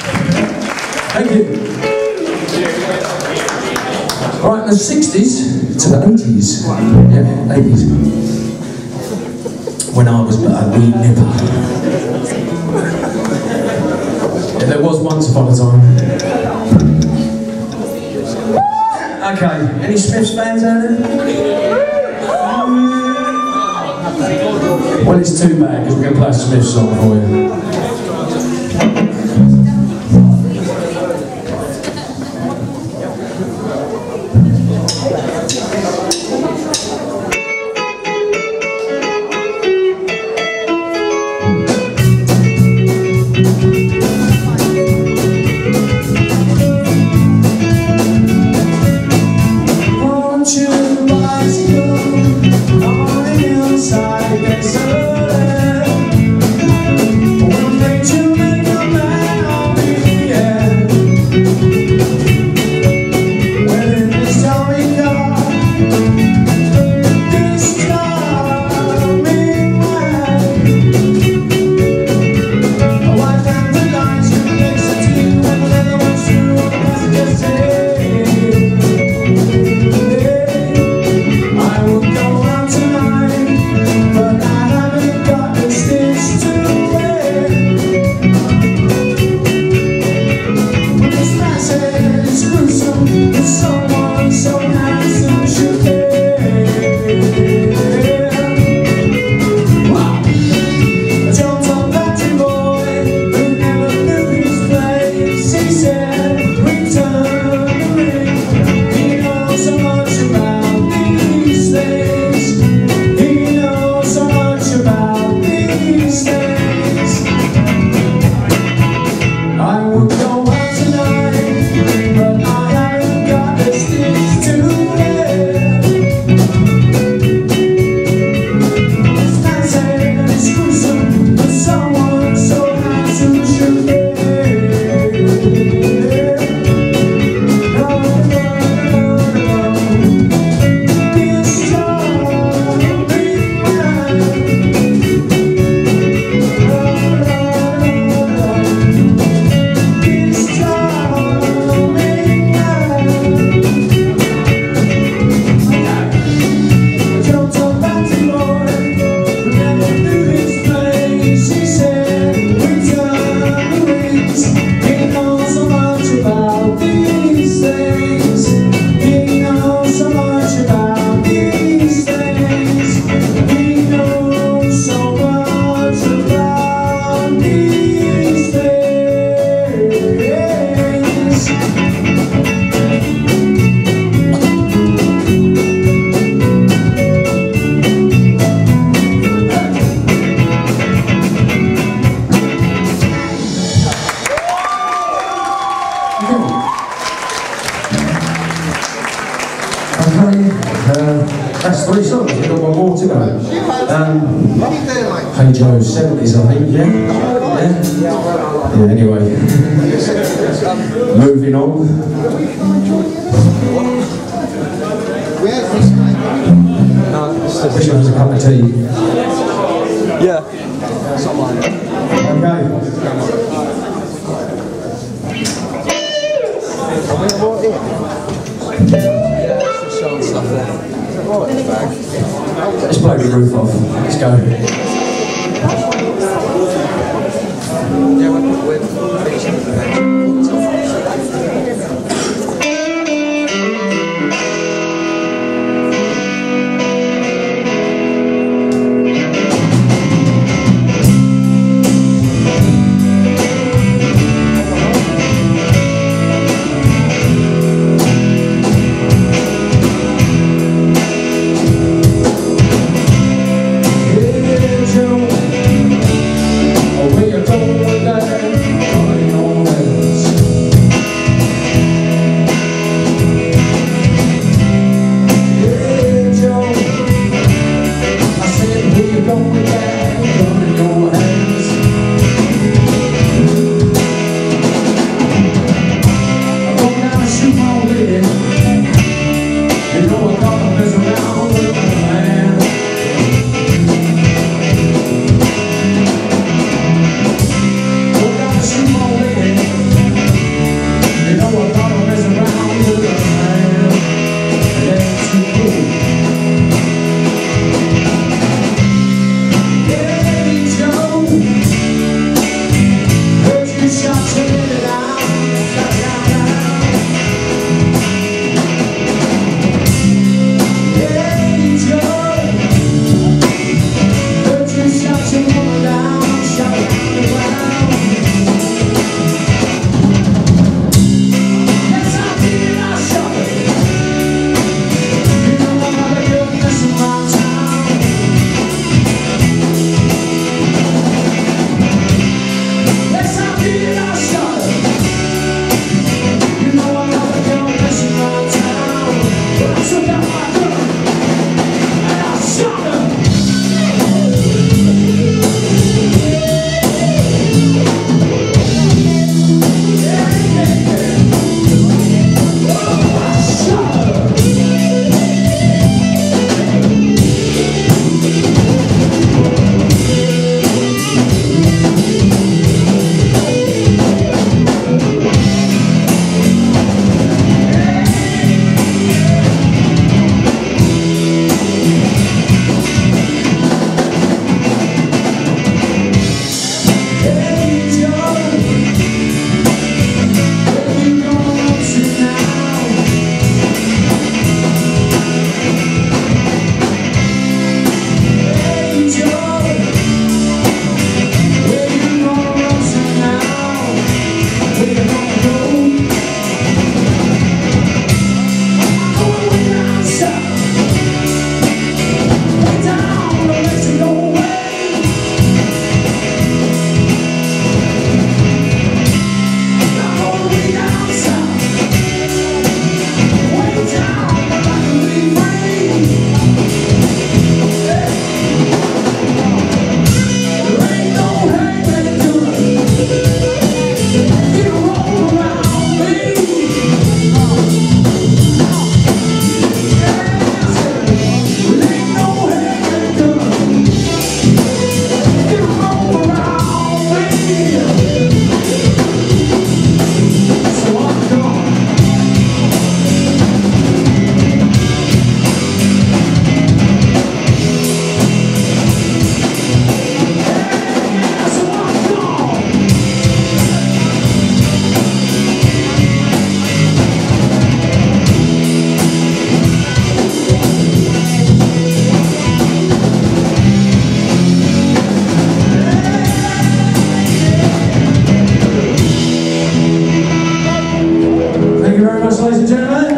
Thank you. Right, in the 60s to the 80s. Yeah, 80s. When I was but a wee nipper. Yeah, there was once upon a time. Okay, any Smiths fans out there? Well, it's too bad because we're going to play a Smiths song for you. That's 3 songs, we've got 1 more to go. Hey Joe, 70s I think, yeah? Yeah, anyway. Moving on. Wish I was a cup of tea. Yeah. Let's blow the roof off. Let's go. Where you going, Ladies and gentlemen.